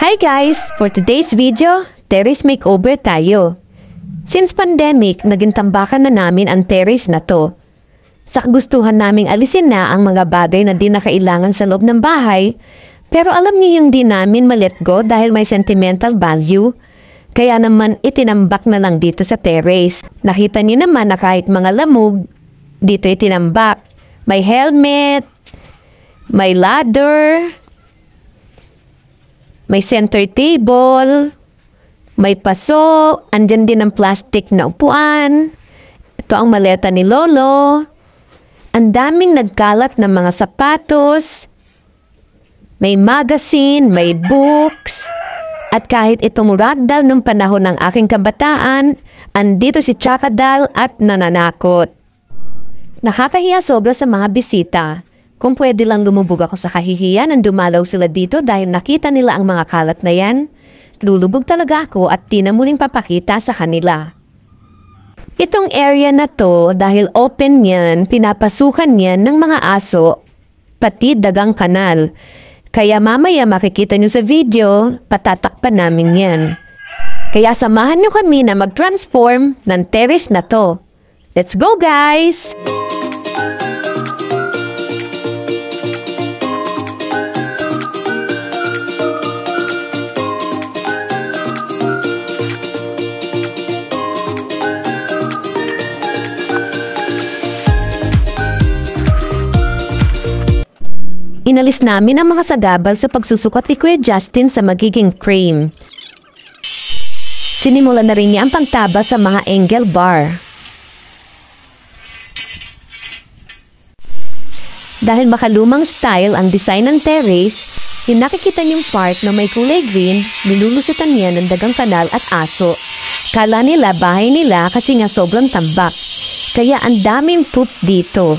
Hi guys! For today's video, terrace makeover tayo. Since pandemic, naging tambakan na namin ang terrace na to. Sa kagustuhan naming alisin na ang mga bagay na di na kailangan sa loob ng bahay, pero alam niyo yung di namin ma-let go dahil may sentimental value. Kaya naman itinambak na lang dito sa terrace. Nakita niyo naman na kahit mga lamog, dito itinambak. May helmet, may ladder, may center table, may paso, andyan din ang plastic na upuan. Ito ang maleta ni Lolo. Ang daming nagkalat ng mga sapatos. May magazine, may books. At kahit itong ragdoll nung panahon ng aking kabataan, andito si Chakadal at nananakot. Nakakahiya sobra sa mga bisita. Kung pwede lang lumubog ako sa kahihiyan nang dumalaw sila dito dahil nakita nila ang mga kalat na yan, lulubog talaga ako at di na muling papakita sa kanila. Itong area na to, dahil open yan, pinapasukan yan ng mga aso, pati dagang kanal. Kaya mamaya makikita nyo sa video, patatakpan namin yan. Kaya samahan nyo kami na mag-transform ng terrace na to. Let's go guys! Inalis namin ang mga sagabal sa pagsusukat ni Kuya Justin sa magiging frame. Sinimula na rin niya ang pagtaba sa mga angle bar. Dahil makalumang style ang design ng terrace, yung nakikita niyong part na may kulay green, nilulusutan niya ng dagang kanal at aso. Kala nila bahay nila kasi nga sobrang tambak. Kaya ang daming poop dito.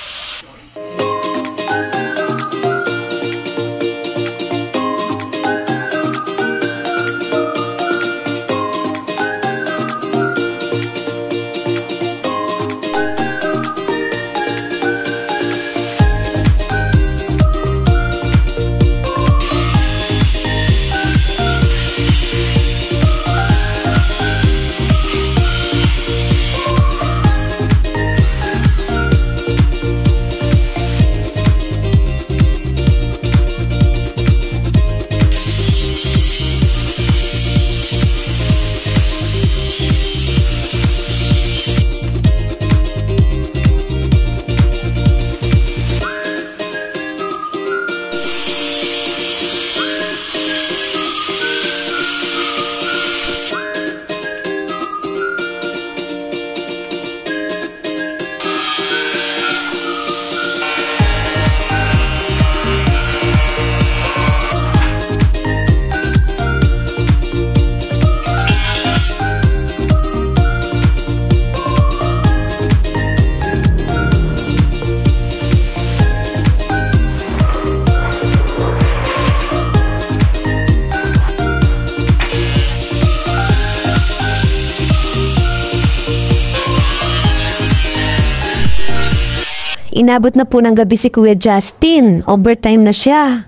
Inabot na po ng gabi si Kuya Justin. Overtime na siya.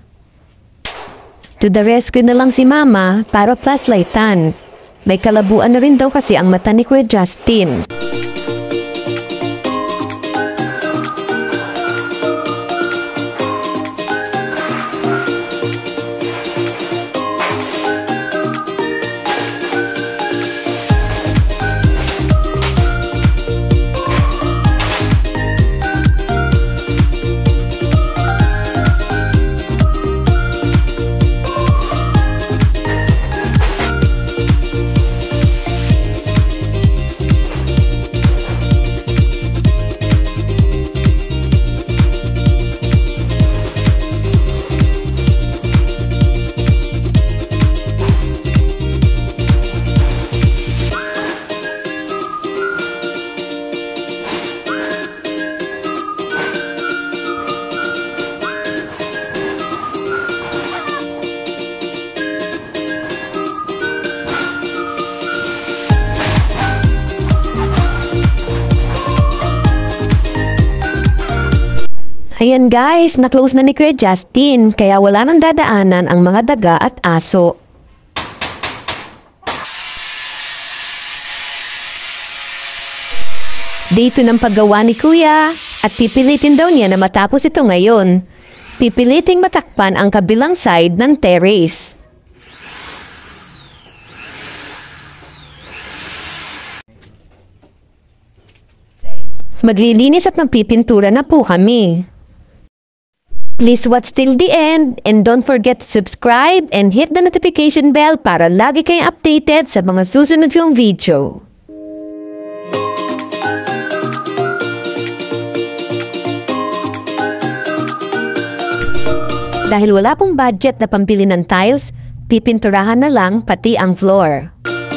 To the rescue na lang si Mama para flashlightan. May kalabuan na rin daw kasi ang mata ni Kuya Justin. Ayan guys, na-close na ni Kuya Justin, kaya wala nang dadaanan ang mga daga at aso. Dito ng paggawa ni Kuya at pipilitin daw niya na matapos ito ngayon. Pipiliting matakpan ang kabilang side ng terrace. Maglilinis at magpipintura na po kami. Please watch till the end and don't forget to subscribe and hit the notification bell para lagi kayong updated sa mga susunod yung video. Dahil wala pong budget na pambili ng tiles, pipinturahan na lang pati ang floor.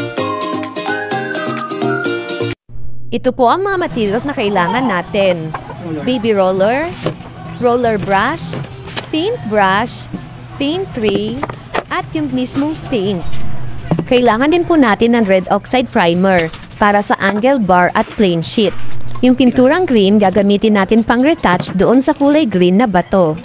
Ito po ang mga materials na kailangan natin. Baby roller, roller brush, paint brush, paint tray, at yung mismong paint. Kailangan din po natin ng red oxide primer para sa angle bar at plain sheet. Yung pinturang green gagamitin natin pang retouch doon sa kulay green na bato.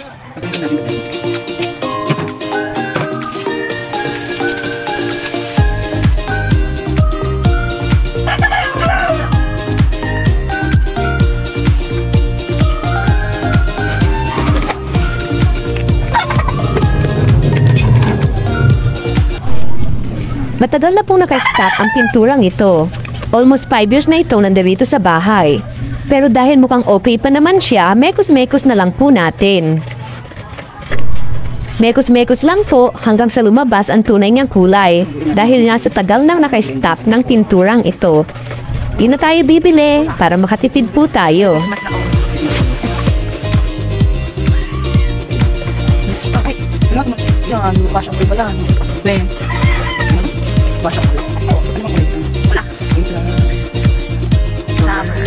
Matagal na pong naka-stop ang pinturang ito. Almost 5 years na ito nandirito sa bahay. Pero dahil mukhang okay pa naman siya, mekos-mekos na lang po natin. Mekos-mekos lang po hanggang sa lumabas ang tunay niyang kulay. Dahil nga sa tagal nang naka-stop ng pinturang ito. Di na tayo bibili para makatipid po tayo. Ay, yan, wash up pala. Wash up. Ano ba ito? Wala. Summer.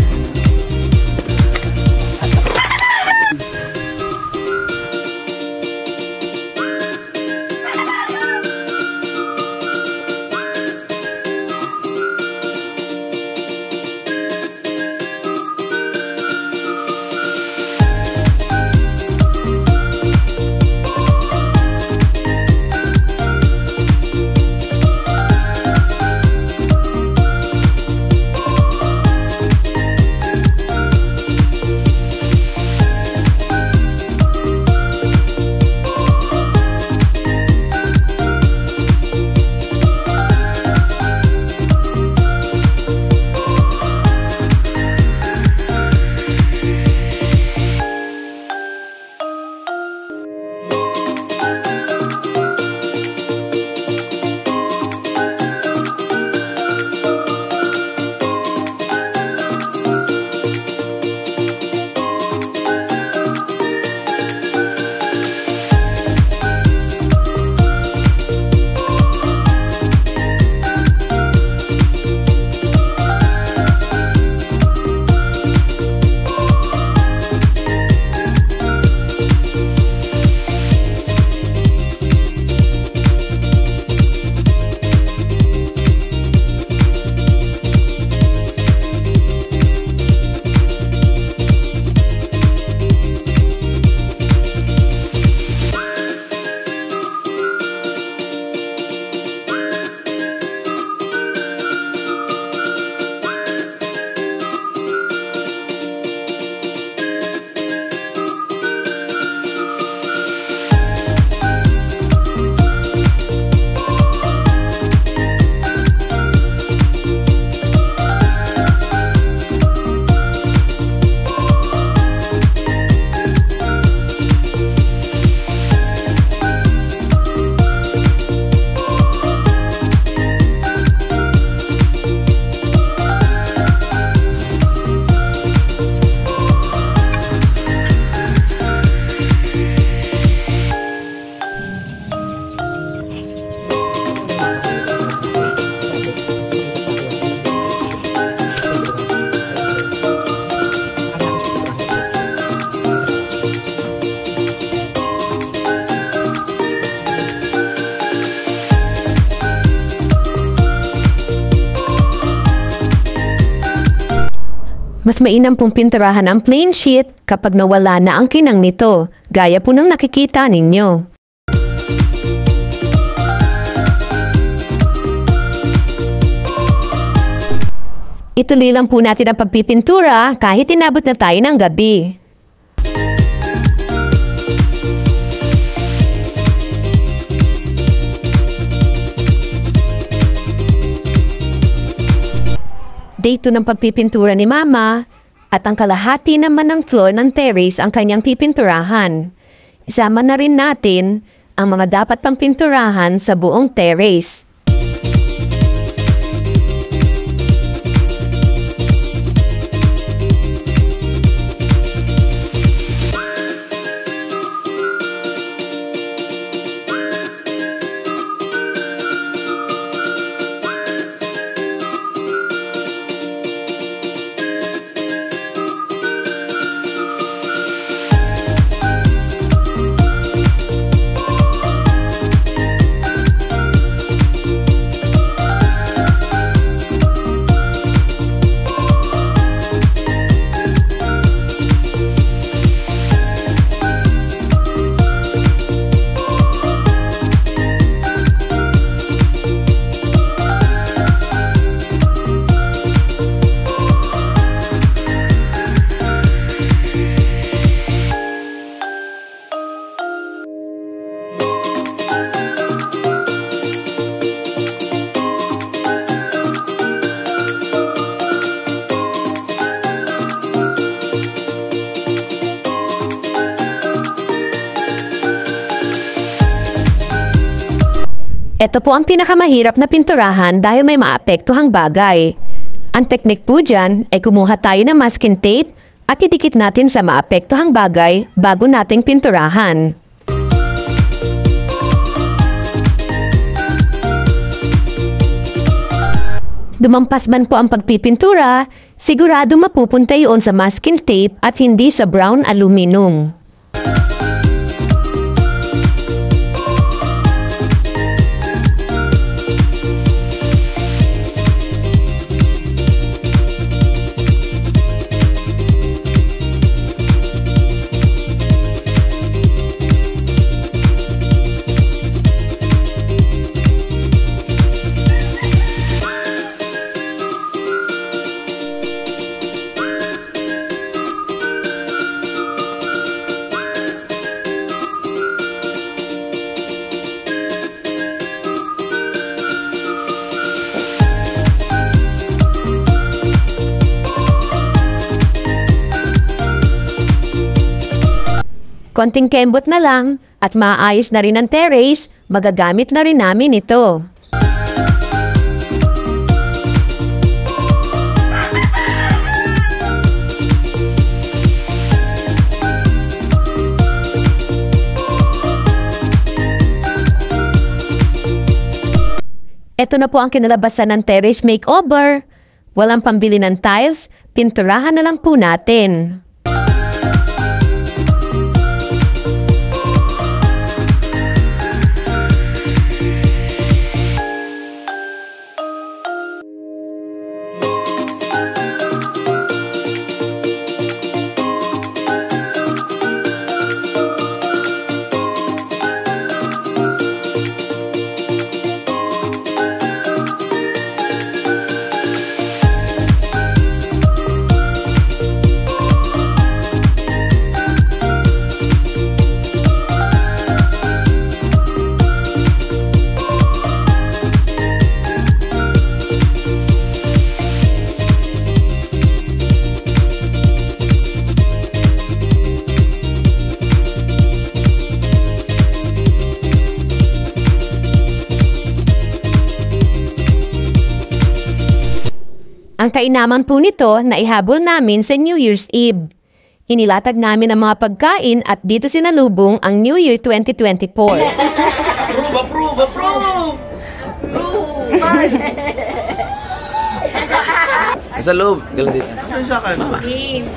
Mas mainam pong pinturahan ang plain sheet kapag nawala na ang kinang nito, gaya po ng nakikita ninyo. Ituloy lang po natin ang pagpipintura kahit inabot na tayo ng gabi. Day 2 ng pagpipintura ni Mama at ang kalahati naman ng floor ng terrace ang kanyang pipinturahan. Isama na rin natin ang mga dapat pang pinturahan sa buong terrace. Ito po ang pinakamahirap na pinturahan dahil may maapektuhang bagay. Ang teknik po dyan ay kumuha tayo ng masking tape at idikit natin sa maapektuhang bagay bago nating pinturahan. Dumampas man po ang pagpipintura, sigurado mapupunta yun sa masking tape at hindi sa brown aluminum. Konting kembot na lang at maayos na rin ang terrace, magagamit na rin namin ito. Ito na po ang kinalabasan ng terrace makeover. Walang pambili ng tiles, pinturahan na lang po natin. Ang kainaman po nito na ihabol namin sa New Year's Eve. Inilatag namin ang mga pagkain at dito sinalubong ang New Year 2024. Approve! Sa loob. Galang dito. Mama. Game.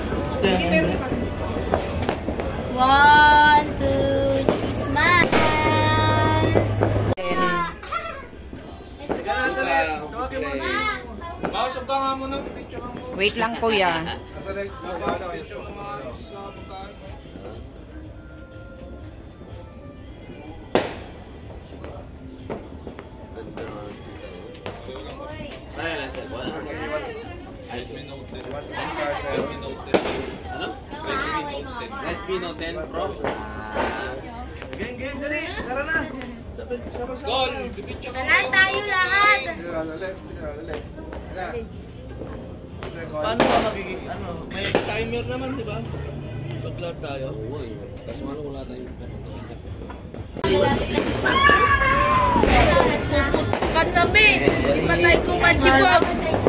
1, 2, 3, smile! Wait lang kuya. Ay, Ano? Kawaaway mo ako. Redmi Note 10 Pro. Game, dali. Tara na. Goal! Pipicture ko. Tara tayo lahat. Paano ba magiging, may timer naman, di ba? Pag-lab tayo. Oo, kaso ano wala tayong Katabi! Ipatay ko machibog!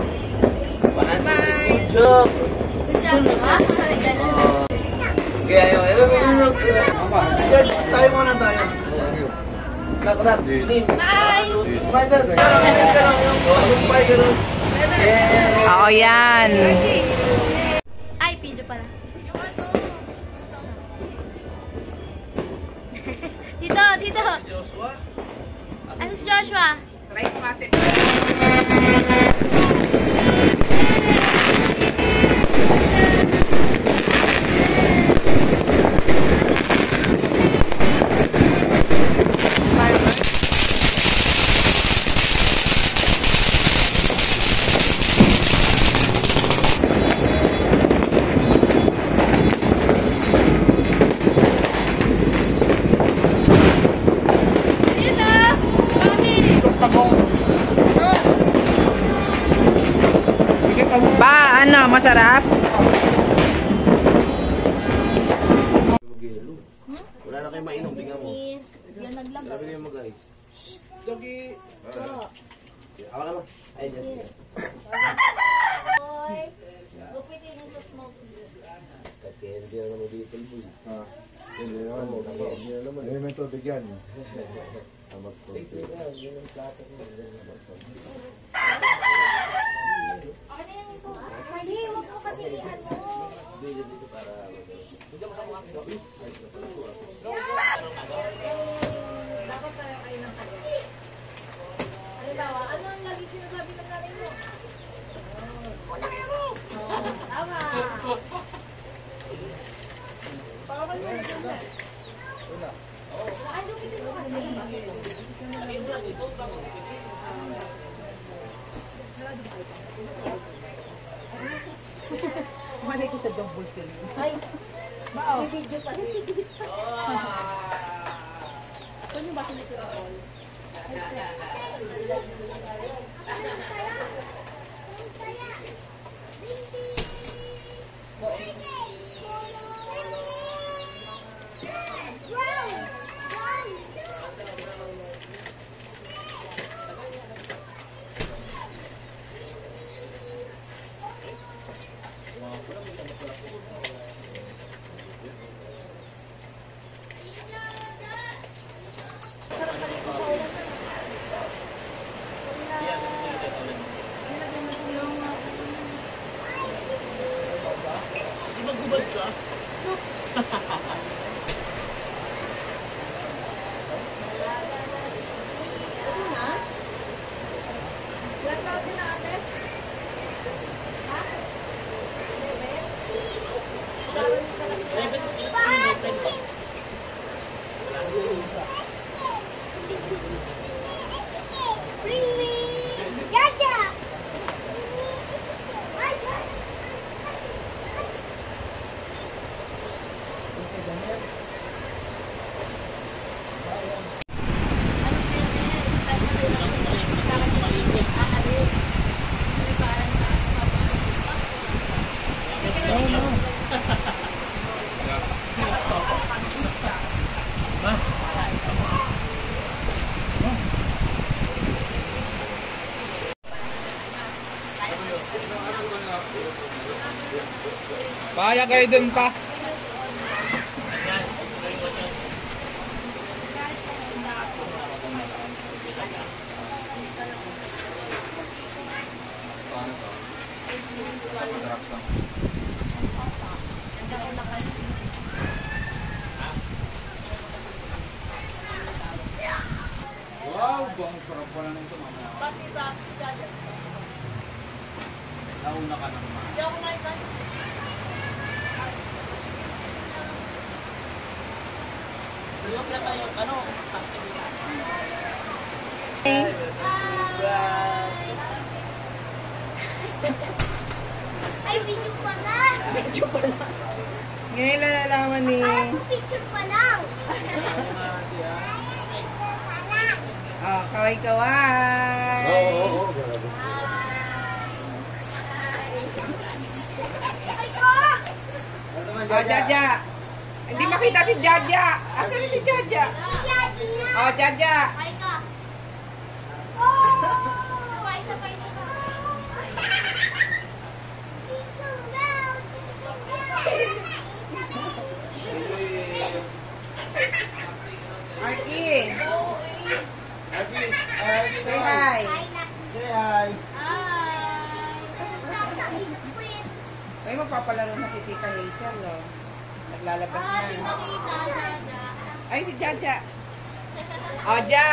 Joke! Kaya yung Tayo muna tayo. Nakrat. Spider! Ganun ka lang yung pagkumpay, ganun. Oo yan! Ay, video pala. Dito. Joshua? Ano si Joshua? Right muscle. Ba, ano, masarap? Wala na kayo mainom, tingnan mo. Yan naglag. Grabe kayo mag-ay. Doggy. Awa ka mo. Ay, dyan. Boy. Gupitin yung sa smoke. Kaya hindi na naman dito boy. Hindi naman. Hindi may tubig yan. Hindi, huwag mo kasi ano. Bigyan dito para... Dapat tayo kayo ng kanya. Halimbawa, ano ang lagi sinasabi ng nanay mo? Tama. Ay, lupitin mo kasi. Malay ko sa double kill. Ay, may video pa rin. Bring me! Jaja! Paya kayo dun pa. Wow, bang sarap pala nito mama. Nauna ka naman. Ay, video pala! video pa lang. Ngayon lang nalaman ni... Picture pa lang. Oh, kaway-kaway. Oo. Oh, Jaja. Hindi makita si Jaja. Asan si Jaja? Oh, Jaja. Ay ka. Oh! Isa pa. Arky. Say hi. Ay, magpapalaro na si Tita Hazel, no? Naglalabas na. Ay, si Jaja. Oh, Ja.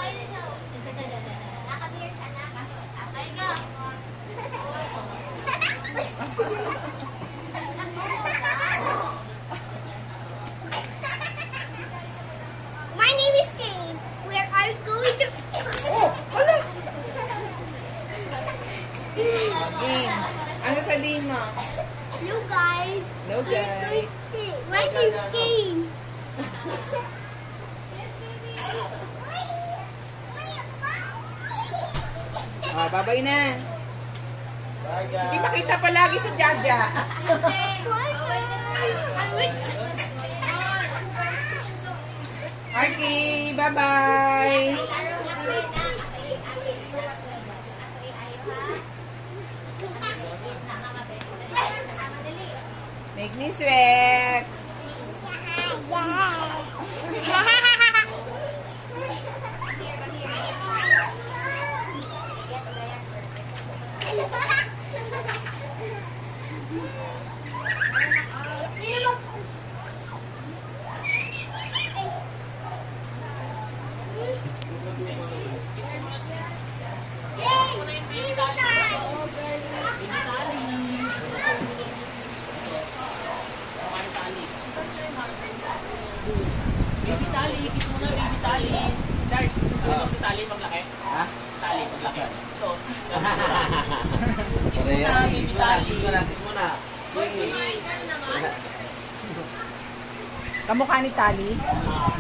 My name is Kane. Where are you going to? Oh, hala. Ano sabihin mo? You guys. No, guys. My name is Kane. Oh, babay na. Hindi makita palagi si Jaja. Arky, bye-bye. Make me sweat. Baby tali, kiss mo na baby tali. Charge, ano si tali paglaki? Ha? Tali paglaki. Ito. Kiss mo na. Kamukha ni Tali.